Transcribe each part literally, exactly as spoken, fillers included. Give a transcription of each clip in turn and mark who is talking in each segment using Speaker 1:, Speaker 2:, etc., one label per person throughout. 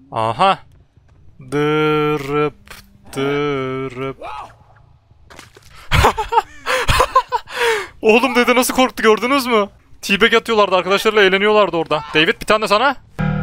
Speaker 1: Aha. Dırıp dırıp. Oğlum dede nasıl korktu, gördünüz mü? T-bag atıyorlardı, arkadaşlarıyla eğleniyorlardı orada. David, bir tane de sana.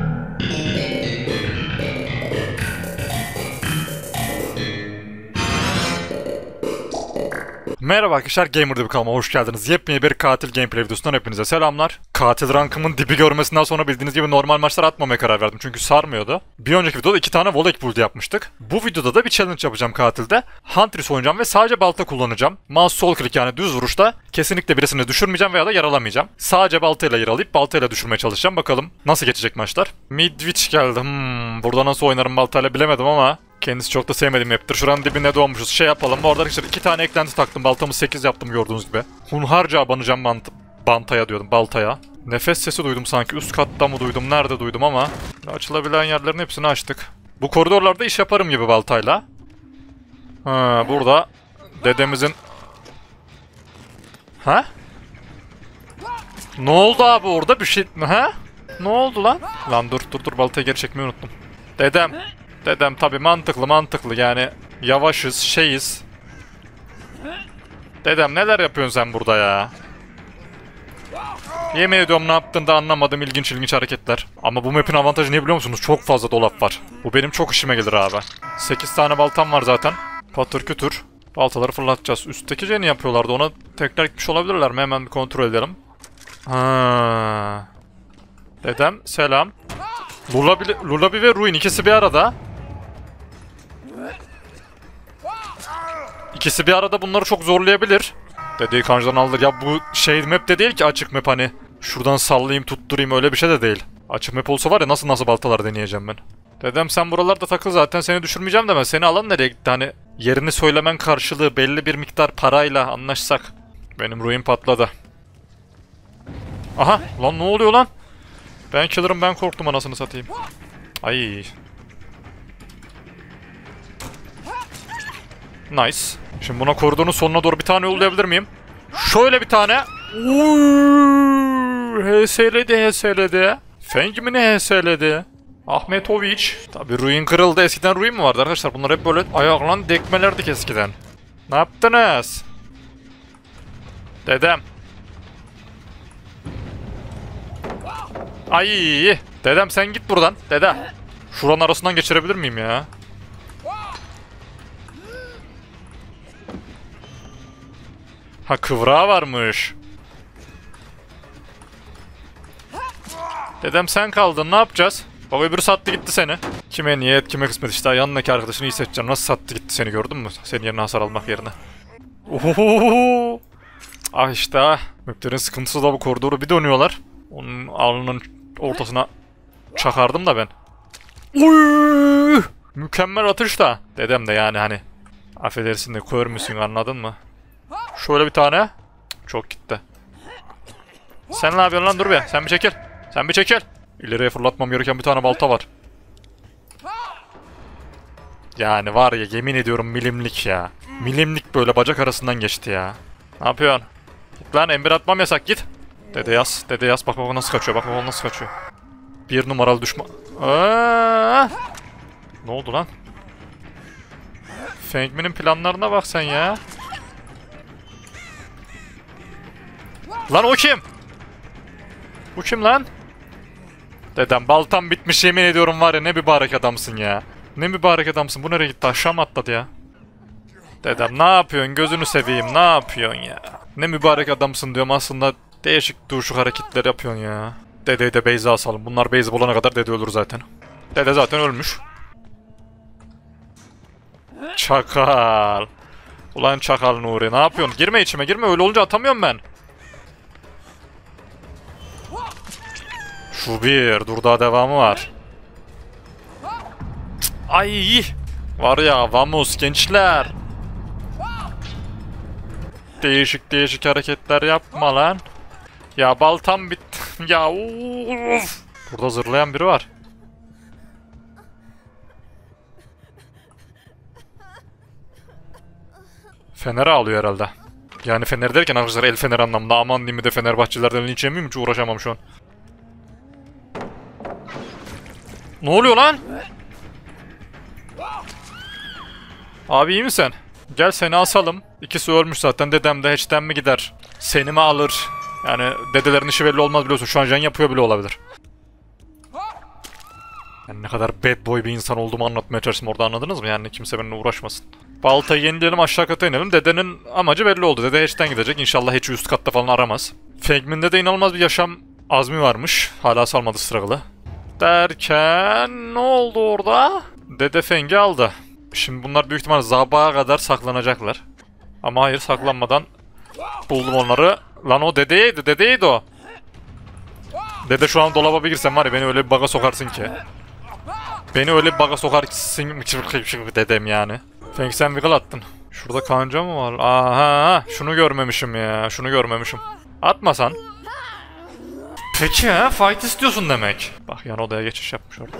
Speaker 1: Merhaba arkadaşlar, Gamer'da bir kanalıma hoş geldiniz. Yepyeni bir katil gameplay videosundan hepinize selamlar. Katil rankımın dibi görmesinden sonra bildiğiniz gibi normal maçlar atmamaya karar verdim çünkü sarmıyordu. Bir önceki videoda iki tane Volek build yapmıştık. Bu videoda da bir challenge yapacağım katilde. Huntress oynayacağım ve sadece balta kullanacağım. Mouse sol klik, yani düz vuruşta kesinlikle birisini düşürmeyeceğim veya da yaralamayacağım. Sadece baltayla yaralayıp baltayla düşürmeye çalışacağım. Bakalım nasıl geçecek maçlar. Midwich geldi. Hmm, burada nasıl oynarım baltayla bilemedim ama kendisi çok da sevmediğim map'tir. Şuranın dibine doğmuşuz. Şey yapalım. Bu arada arkadaşlar iki tane eklenti taktım. Baltamı sekiz yaptım gördüğünüz gibi. Hunharca abanacağım bant bantaya diyordum. Baltaya. Nefes sesi duydum sanki. Üst katta mı duydum? Nerede duydum ama. Açılabilen yerlerin hepsini açtık. Bu koridorlarda iş yaparım gibi baltayla. Ha, burada dedemizin... Ha? Ne oldu abi orada bir şey... Ha? Ne oldu lan? Lan dur dur dur, baltayı geri çekmeyi unuttum. Dedem. Dedem tabi mantıklı mantıklı yani yavaşız şeyiz. Dedem neler yapıyorsun sen burada ya? Yemin ediyorum ne yaptığını da anlamadım, ilginç ilginç hareketler. Ama bu map'in avantajı ne biliyor musunuz? Çok fazla dolap var. Bu benim çok işime gelir abi. sekiz tane baltam var zaten. Patır kütür. Baltaları fırlatacağız. Üstteki jeni yapıyorlardı, ona tekrar gitmiş olabilirler mi? Hemen bir kontrol edelim. Ha. Dedem selam. Lulabi, Lulabi ve Ruin ikisi bir arada. İkisi bir arada bunları çok zorlayabilir. Dedeyi kancadan aldır. Ya bu şey map de değil ki, açık map, hani şuradan sallayayım tutturayım öyle bir şey de değil. Açık map olsa var ya, nasıl nasıl baltalar deneyeceğim ben. Dedem sen buralarda takıl, zaten seni düşürmeyeceğim de ben. Seni alan nereye gitti, hani yerini söylemen karşılığı belli bir miktar parayla anlaşsak. Benim ruin patladı. Aha lan, ne oluyor lan? Ben killer'ım, ben korktum anasını satayım. Ay. Nice. Şimdi buna koridorun sonuna doğru bir tane yollayabilir miyim? Şöyle bir tane. Uuuu. H S'ledi H S'ledi. Feng mi ne H S'ledi? Ahmetoviç. Tabi ruin kırıldı. Eskiden ruin mi vardı arkadaşlar? Bunlar hep böyle ayaklan dekmelerdik eskiden. Ne yaptınız? Dedem. Ay. Dedem sen git buradan. Dede. Şuranın arasından geçirebilir miyim ya? Ha, kıvrağı varmış. Dedem sen kaldın, ne yapacağız? Bak öbürü sattı gitti seni. Kime niyet kime kısmet işte, yanındaki arkadaşını iyi seçeceğim. Nasıl sattı gitti seni, gördün mü? Senin yerine hasar almak yerine. Ohohoho. Ah işte ah. Maplerin sıkıntısı da bu, koridoru bir dönüyorlar. Onun alnının ortasına çakardım da ben. Uy! Mükemmel atış da. Dedem de yani hani. Affedersin de kör müsün, anladın mı? Şöyle bir tane. Çok gitti. Sen ne yapıyorsun lan, dur be. Sen bir çekil. Sen bir çekil. İleriye fırlatmam gereken bir tane balta var. Yani var ya, yemin ediyorum milimlik ya. Milimlik böyle bacak arasından geçti ya. Ne yapıyorsun? Git lan, emir atmam yasak, git. Dede yaz. Dede yaz. Bak bak nasıl kaçıyor. Bak bak nasıl kaçıyor. Bir numaralı düşman. Aa! Ne oldu lan? Fengmi'nin planlarına bak sen ya. Lan o kim? Bu kim lan? Dedem baltam bitmiş, yemin ediyorum var ya, ne mübarek adamsın ya. Ne mübarek adamsın. Bu nereye gitti? Aşağı mı atladı ya? Dedem ne yapıyorsun? Gözünü seveyim, ne yapıyorsun ya? Ne mübarek adamsın diyorum, aslında değişik duruşuk hareketler yapıyorsun ya. Dedeyi de base'e asalım. Bunlar base bulana kadar dede ölür zaten. Dede zaten ölmüş. Çakal. Ulan çakal Nuri, ne yapıyorsun? Girme içime, girme, öyle olunca atamıyorum ben. Şu bir, dur daha devamı var. Ay, var ya, vamos gençler. Değişik değişik hareketler yapma lan. Ya baltam bitti. Ya uf. Burada zırlayan biri var. Fener ağlıyor herhalde. Yani fener derken arkadaşlar el fener anlamında. Aman diyeyim, de Fenerbahçelilerden linç yemeyeyim, hiç uğraşamam şu an. Ne oluyor lan? Abi iyi misin? Gel seni asalım. İkisi ölmüş zaten. Dedem de hatch'ten mi gider? Seni mi alır? Yani dedelerin işi belli olmaz biliyorsun. Şu an can yapıyor bile olabilir. Yani ne kadar bad boy bir insan olduğumu anlatmaya çalıştım orada, anladınız mı? Yani kimse benimle uğraşmasın. Baltayı yenileyelim, aşağı kata inelim. Dedenin amacı belli oldu. Dede hatch'ten gidecek. İnşallah hatch'i üst katta falan aramaz. Fegmin'de de inanılmaz bir yaşam azmi varmış. Hala salmadı struggle'ı. Derken ne oldu orada? Dede Feng'i aldı. Şimdi bunlar büyük ihtimalle sabaha kadar saklanacaklar. Ama hayır, saklanmadan buldum onları. Lan o dedeydi, dedeydi o. Dede şu an dolaba bir girsem var ya, beni öyle bir baga sokarsın ki. Beni öyle bir baga sokarsın dedem yani. Feng sen wiggle attın. Şurada kanca mı var? Aha, şunu görmemişim ya, şunu görmemişim. Atmasan. Peki ha, fight istiyorsun demek. Bak yan odaya geçiş yapmış orada.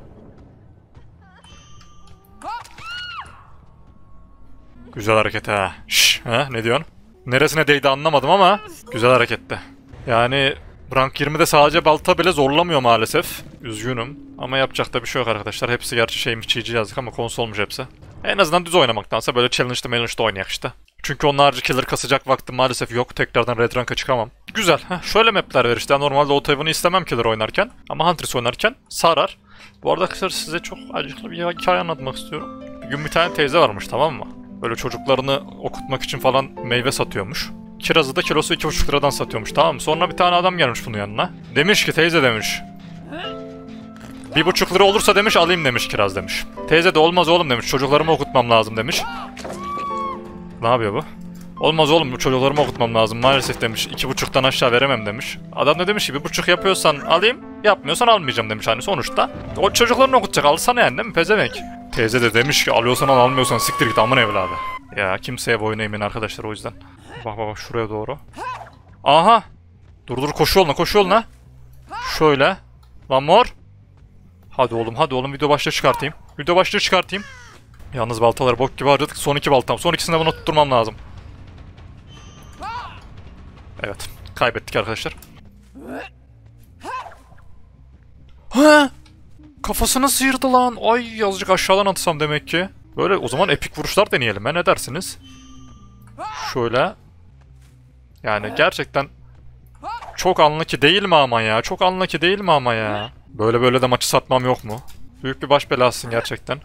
Speaker 1: Güzel hareket ha. Şşş, ha ne diyorsun? Neresine değdi anlamadım ama güzel hareketti. Yani rank yirmide sadece balta bile zorlamıyor maalesef. Üzgünüm ama yapacak da bir şey yok arkadaşlar. Hepsi gerçi şeymiş, çiğci yazdık ama konsolmuş hepsi. En azından düz oynamaktansa böyle challenge'da challenge'da oynayak işte. Çünkü onun harici killer kasacak vaktim maalesef yok. Tekrardan red rank'a çıkamam. Güzel. Heh, şöyle mapler ver işte. Normalde Otavon'u istemem killer oynarken. Ama Huntress oynarken sarar. Bu arada arkadaşlar size çok acıklı bir hikaye anlatmak istiyorum. Bir gün bir tane teyze varmış, tamam mı? Böyle çocuklarını okutmak için falan meyve satıyormuş. Kirazı da kilosu iki buçuk liradan satıyormuş, tamam mı? Sonra bir tane adam gelmiş bunun yanına. Demiş ki teyze demiş. Bir buçuk lira olursa demiş alayım demiş kiraz demiş. Teyze de olmaz oğlum demiş, çocuklarımı okutmam lazım demiş. Ne yapıyor bu? Olmaz oğlum, bu çocuklarımı okutmam lazım maalesef demiş. İki buçuktan aşağı veremem demiş. Adam da demiş ki bir buçuk yapıyorsan alayım, yapmıyorsan almayacağım demiş hani sonuçta. O çocuklarını okutacak, alsana yani değil mi pezevenk? Teyze de demiş ki alıyorsan al, almıyorsan siktir git amın evladı. Ya kimseye boyun eğmeyin arkadaşlar o yüzden. Bak bak bak şuraya doğru. Aha! Dur dur, koşu yoluna koşu yoluna. Şöyle. Lan mor. Hadi oğlum hadi oğlum, video başlığı çıkartayım. Video başlığı çıkartayım. Yalnız baltaları bok gibi harcadık. Son iki baltam. Son ikisini de buna tutturmam lazım. Evet. Kaybettik arkadaşlar. Ha! Kafasını sıyırdı lan. Ay azıcık aşağıdan atsam demek ki. Böyle o zaman epik vuruşlar deneyelim. Ha, ne dersiniz? Şöyle. Yani gerçekten çok unlucky değil mi ama ya? Çok unlucky değil mi ama ya? Böyle böyle de maçı satmam yok mu? Büyük bir baş belasın gerçekten.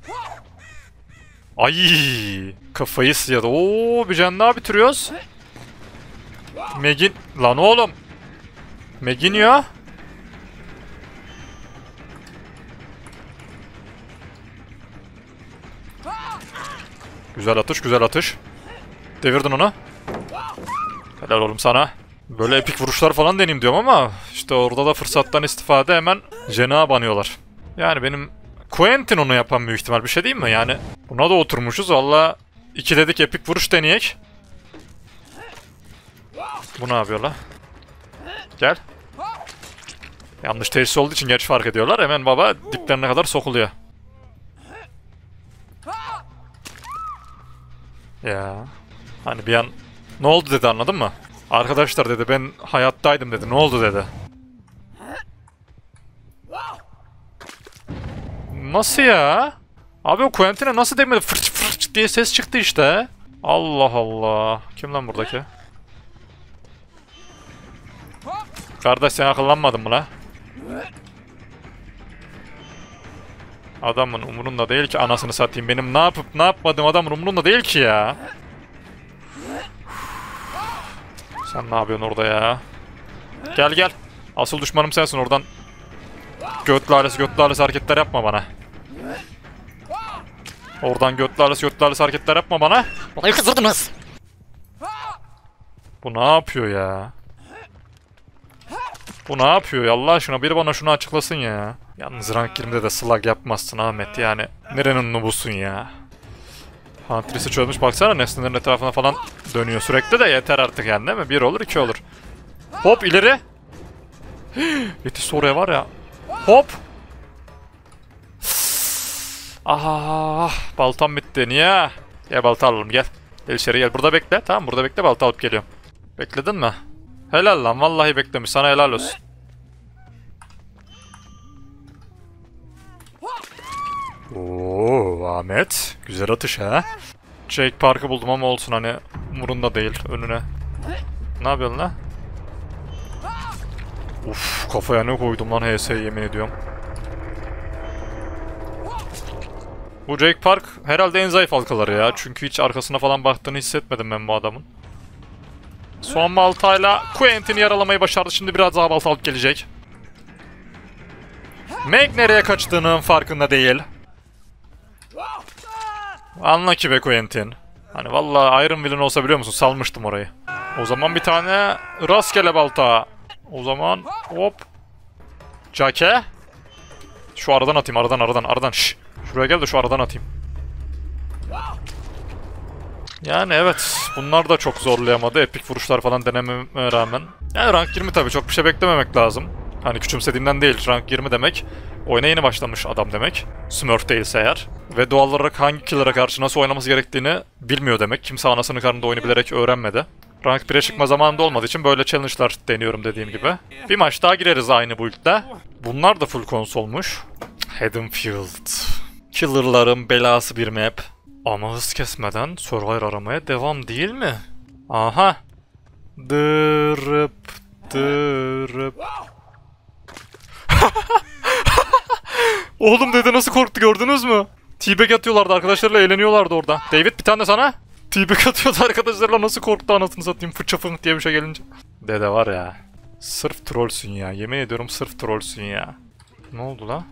Speaker 1: Ay, kafayı sıyırdı. Oo, bir can daha bitiriyoruz. Megin lan oğlum. Megin ya. Güzel atış, güzel atış. Devirdin onu. Helal oğlum sana. Böyle epik vuruşlar falan deneyim diyorum ama işte orada da fırsattan istifade hemen Jen'a banıyorlar. Yani benim Quentin onu yapan büyük ihtimal, bir şey değil mi? Yani buna da oturmuşuz valla. İki dedik epik vuruş deneyek. Bu ne yapıyor la? Gel. Yanlış tesis olduğu için geç fark ediyorlar. Hemen baba diplerine kadar sokuluyor. Ya. Hani bir an ne oldu dedi, anladın mı? Arkadaşlar dedi ben hayattaydım dedi. Ne oldu dedi. Nasıl ya? Abi o Quentin'e nasıl demedi? Fırç fırç diye ses çıktı işte. Allah Allah. Kim lan buradaki? Kardeş sen akıllanmadın mı la? Adamın umurunda değil ki, anasını satayım. Benim ne yapıp ne yapmadım adamın umurunda değil ki ya. Sen ne yapıyorsun orada ya? Gel gel. Asıl düşmanım sensin, oradan. Göt lalesi göt lalesi hareketler yapma bana. Oradan göt lalesi göt lalesi hareketler yapma bana.
Speaker 2: Olayı kızdırdınız.
Speaker 1: Bu ne yapıyor ya? Bu ne yapıyor ya, Allah aşkına biri bana şunu açıklasın ya. Yalnız rank yirmide de slag yapmazsın Ahmet yani. Nerenin nubusun ya? Huntress'i çözmüş, baksana nesnelerin etrafına falan dönüyor sürekli de, yeter artık yani değil mi? Bir olur iki olur. Hop ileri. Yetiş oraya var ya. Hop. Ah, baltam bitti. Niye? Gel balta alalım gel. Gel içeri gel. Burada bekle. Tamam burada bekle, balta alıp geliyorum. Bekledin mi? Helal lan, vallahi beklemiş. Sana helal olsun. Oo, Ahmet. Güzel atış ha. Jake Park'ı buldum ama olsun, hani umurunda değil önüne. Ne yapıyorsun lan? Uf, kafaya ne koydum lan H S'ye, yemin ediyorum. Bu Jake Park herhalde en zayıf halkaları ya. Çünkü hiç arkasına falan baktığını hissetmedim ben bu adamın. Son baltayla Quentin'i yaralamayı başardı. Şimdi biraz daha balta alıp gelecek. Meg nereye kaçtığının farkında değil. Anla ki be Quentin. Hani vallahi Iron Villain olsa biliyor musun, salmıştım orayı. O zaman bir tane rastgele balta. O zaman hop. Jake. Şu aradan atayım, aradan aradan aradan. Şş. Şuraya gel de şu aradan atayım. Yani evet, bunlar da çok zorlayamadı. Epik vuruşlar falan denememe rağmen. Yani rank yirmi tabii, çok bir şey beklememek lazım. Hani küçümsediğimden değil, rank yirmi demek oyuna yeni başlamış adam demek. Smurf değilse eğer. Ve doğal olarak hangi killer'a karşı nasıl oynaması gerektiğini bilmiyor demek. Kimse anasının karnında oyunu bilerek öğrenmedi. Rank bir'e çıkma zamanında olmadığı için böyle challenge'lar deniyorum dediğim gibi. Bir maç daha gireriz aynı build'de. Bunlar da full konsolmuş. Haddonfield. Killer'ların belası bir map. Ama hız kesmeden Survivor aramaya devam değil mi? Aha. Dırıp dırıp. Oğlum dede nasıl korktu, gördünüz mü? T-bag atıyorlardı, arkadaşlarıyla eğleniyorlardı orada. David bir tane sana. T-bag atıyordu arkadaşlarla, nasıl korktu anasını satayım, fırça fınk diye bir şey gelince. Dede var ya. Sırf trollsün ya, yemin ediyorum sırf trollsün ya. Ne oldu la?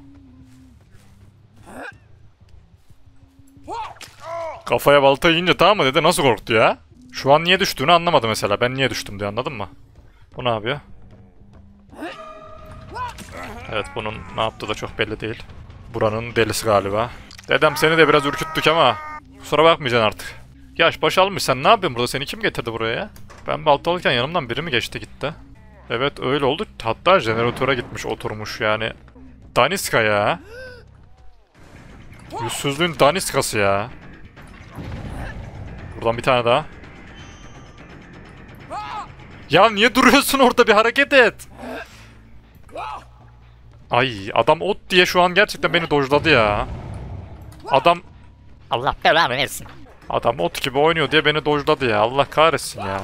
Speaker 1: Kafaya balta yiyince tamam mı dede, nasıl korktu ya? Şu an niye düştüğünü anlamadı mesela. Ben niye düştüm diye, anladın mı? Bu ne yapıyor? Evet, bunun ne yaptığı da çok belli değil. Buranın delisi galiba. Dedem seni de biraz ürküttük ama kusura bakmayacaksın artık. Yaş baş almış, sen ne yapıyorsun burada? Seni kim getirdi buraya? Ben balta alırken yanımdan biri mi geçti gitti? Evet öyle oldu. Hatta jeneratöre gitmiş, oturmuş yani. Daniska ya. Yüzsüzlüğün daniskası ya. Buradan bir tane daha. Ya niye duruyorsun orada, bir hareket et. Ay adam ot diye şu an gerçekten beni dojladı ya. Adam...
Speaker 2: Allah belanı versin.
Speaker 1: Adam ot gibi oynuyor diye beni dojladı ya. Allah kahretsin ya.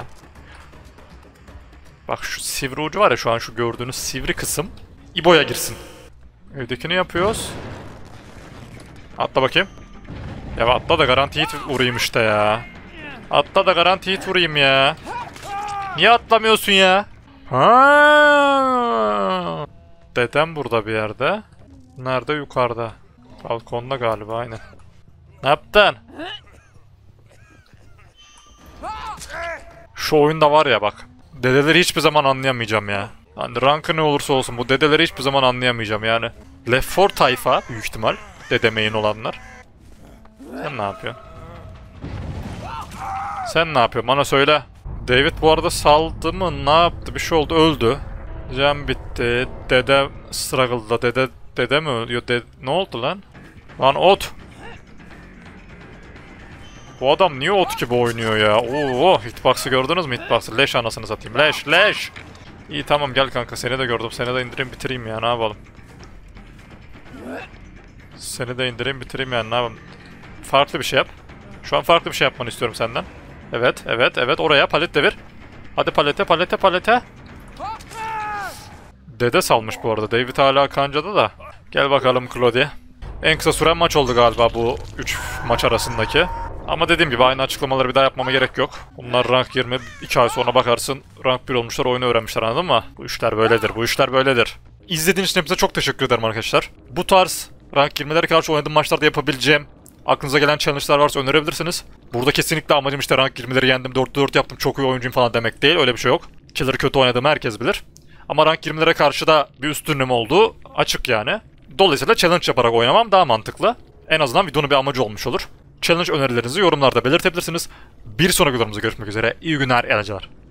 Speaker 1: Bak şu sivri ucu var ya, şu an şu gördüğünüz sivri kısım İbo'ya girsin. Evdekini yapıyoruz. Atla bakayım. Ya atla da garanti hit vurayım işte ya. Atla da garanti hit vurayım ya. Niye atlamıyorsun ya? Ha. Dedem burada bir yerde. Nerede? Yukarıda. Balkonda galiba, aynen. Ne yaptın? Şu oyunda var ya bak. Dedeleri hiçbir zaman anlayamayacağım ya. Hani rankı ne olursa olsun bu dedeleri hiçbir zaman anlayamayacağım yani. Left four tayfa büyük ihtimal. Dede main olanlar. Sen ne yapıyorsun? Sen ne yapıyorsun? Bana söyle. David bu arada saldı mı? Ne yaptı? Bir şey oldu. Öldü. Cem bitti. Dede struggle'da. Dede dede mi ölüyor? Dede... Ne oldu lan? Lan ot. Bu adam niye ot gibi oynuyor ya? Oo, hitbox'ı gördünüz mü? Hitbox'ı. Leş anasını satayım. Leş leş. İyi tamam gel kanka, seni de gördüm. Seni de indireyim bitireyim ya, ne yapalım? Seni de indireyim bitireyim yani, ne yapalım? Farklı bir şey yap. Şu an farklı bir şey yapmanı istiyorum senden. Evet evet evet, oraya palet devir. Hadi palete palete palete. Dede salmış bu arada. David hala kancada da. Gel bakalım Claudie. En kısa süren maç oldu galiba bu üç maç arasındaki. Ama dediğim gibi aynı açıklamaları bir daha yapmama gerek yok. Bunlar rank yirmi, iki ay sonra bakarsın rank bir olmuşlar, oyunu öğrenmişler, anladın mı? Bu işler böyledir, bu işler böyledir. İzlediğiniz için hepinize çok teşekkür ederim arkadaşlar. Bu tarz rank yirmilere karşı oynadığım maçlarda yapabileceğim, aklınıza gelen challenge'lar varsa önerebilirsiniz. Burada kesinlikle amacım işte rank yirmileri yendim, dörtte dört yaptım, çok iyi oyuncuyum falan demek değil, öyle bir şey yok. Killer kötü oynadığımı herkes bilir. Ama rank yirmilere karşı da bir üstünlüğüm olduğu açık yani. Dolayısıyla challenge yaparak oynamam daha mantıklı. En azından videonun bir amacı olmuş olur. Challenge önerilerinizi yorumlarda belirtebilirsiniz. Bir sonraki videomuzda görüşmek üzere. İyi günler, eğlenceler.